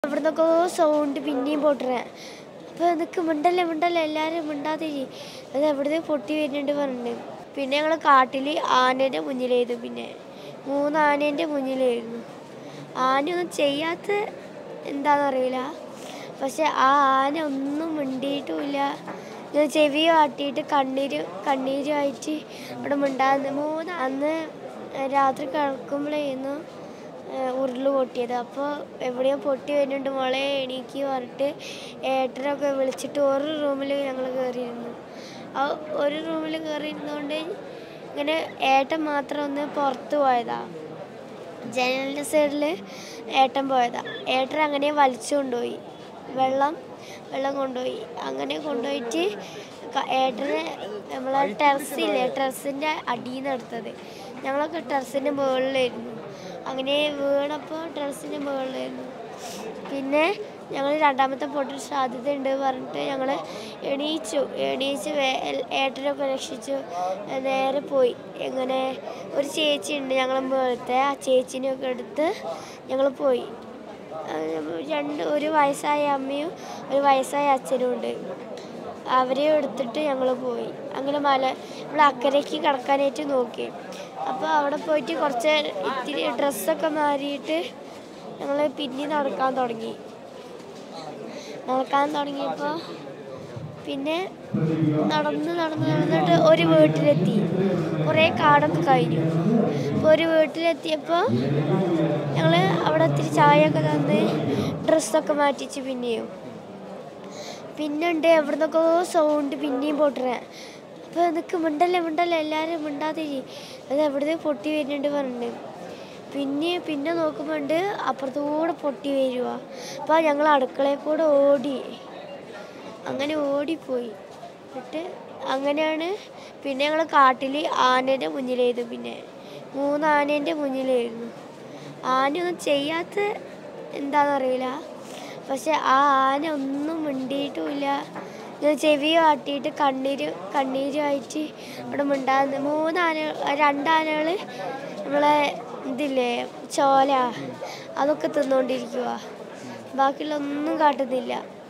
അവിടുന്നൊക്കെ sound പിന്നെയും പൊട്ടണേ. അപ്പോൾ നിനക്ക് മിണ്ടല്ലേ എല്ലാവരും മിണ്ടാതിരി, അത് എവിടുന്ന് പൊട്ടി വരുന്നുണ്ട് പറഞ്ഞിട്ട്. പിന്നെ ഞങ്ങൾ കാട്ടിൽ ആനേൻ്റെ മുന്നിലായിരുന്നു. പിന്നെ 3 ആനേൻ്റെ മുന്നിലായിരുന്നു. ആനയൊന്നും ചെയ്യാത്ത എന്താണെന്നറിയില്ല, പക്ഷെ ആ ആന ഒന്നും മിണ്ടിയിട്ടുമില്ല. ഞാൻ ചെവി കാട്ടിയിട്ട് കണ്ണീരുമായിട്ട് അവിടെ മിണ്ടാതെ അന്ന് രാത്രി കിടക്കുമ്പോഴായിരുന്നു ഉരുൾ പൊട്ടിയത്. അപ്പോൾ എവിടെയോ പൊട്ടി വരുന്നുണ്ട് മോളെ എണീക്ക് പറഞ്ഞിട്ട് ഏട്ടനൊക്കെ വിളിച്ചിട്ട് ഒരു റൂമിൽ ഞങ്ങൾ കയറിയിരുന്നു. ആ ഒരു റൂമിൽ കയറിയിരുന്നുകൊണ്ട് ഇങ്ങനെ ഏട്ടൻ മാത്രം ഒന്ന് പുറത്ത് പോയതാണ്. ജനലിൻ്റെ സൈഡിൽ ഏട്ടൻ പോയതാണ്. ഏട്ടൻ അങ്ങനെ വലിച്ചു കൊണ്ടുപോയി, വെള്ളം കൊണ്ടുപോയി. അങ്ങനെ കൊണ്ടുപോയിട്ട് ഏട്ടനെ നമ്മളെ ടെറസിൻ്റെ അടിയിൽ നിന്ന് എടുത്തത്. ഞങ്ങളൊക്കെ ടെറസിൻ്റെ മുകളിലായിരുന്നു. അങ്ങനെ വീണപ്പോൾ ടെറസിൻ്റെ മുകളിലായിരുന്നു. പിന്നെ ഞങ്ങൾ രണ്ടാമത്തെ പൊട്ടൽ സാധ്യതയുണ്ട് പറഞ്ഞിട്ട് ഞങ്ങൾ എണീച്ച് ഏട്ടനൊക്കെ രക്ഷിച്ചു. നേരെ പോയി. എങ്ങനെ ഒരു ചേച്ചി ഉണ്ട് ഞങ്ങളെ മുകളിലത്തെ, ആ ചേച്ചിനെയൊക്കെ എടുത്ത് ഞങ്ങൾ പോയി. ഒരു വയസ്സായ അമ്മയും ഒരു വയസ്സായ അച്ഛനും ഉണ്ട്. അവരെ എടുത്തിട്ട് ഞങ്ങൾ പോയി. അങ്ങനെ നമ്മൾ അക്കരയ്ക്ക് കിടക്കാനായിട്ട് നോക്കി. അപ്പോൾ അവിടെ പോയിട്ട് ഇത്തിരി ഡ്രസ്സൊക്കെ മാറിയിട്ട് ഞങ്ങൾ പിന്നെ നടക്കാൻ തുടങ്ങിയപ്പോൾ പിന്നെ നടന്നിട്ട് ഒരു വീട്ടിലെത്തി. കുറേ കാടൊക്കെ കഴിഞ്ഞു. അപ്പോൾ ഒരു വീട്ടിലെത്തിയപ്പോൾ ഞങ്ങൾ അവിടെ ഇത്തിരി ചായയൊക്കെ തന്ന് ഡ്രസ്സൊക്കെ മാറ്റിച്ച് പിന്നെ ഉണ്ട് എവിടുന്നൊക്കെ സൗണ്ട് പിന്നെയും പൊട്ടണേ. അപ്പോൾ നിനക്ക് മിണ്ടല്ലേ എല്ലാവരും മിണ്ടാതിരി, അത് എവിടുന്ന് പൊട്ടി വരുന്നുണ്ട് പറഞ്ഞിട്ട്. പിന്നെ നോക്കുമ്പോണ്ട് അപ്പുറത്തൂടെ പൊട്ടി വരുക. അപ്പോൾ ഞങ്ങൾ അടുക്കളയിൽ കൂടെ ഓടിപ്പോയി. എന്നിട്ട് അങ്ങനെയാണ് പിന്നെ ഞങ്ങൾ കാട്ടിൽ ആനേൻ്റെ മുന്നിലായിരുന്നു. പിന്നെ 3 ആനേൻ്റെ മുന്നിലായിരുന്നു. ആനയൊന്നും ചെയ്യാത്ത എന്താണെന്നറിയില്ല, പക്ഷെ ആ ആന ഒന്നും മിണ്ടിയിട്ടുമില്ല. ഞാൻ ചെവി കാട്ടിയിട്ട് കണ്ണീരുമായിട്ട് അവിടെ മിണ്ടാതെ 2 ആനകൾ നമ്മളെ ഇതില്ലേ ചോല, അതൊക്കെ തിന്നുകൊണ്ടിരിക്കുക. ബാക്കിയുള്ള ഒന്നും കാട്ടുന്നില്ല.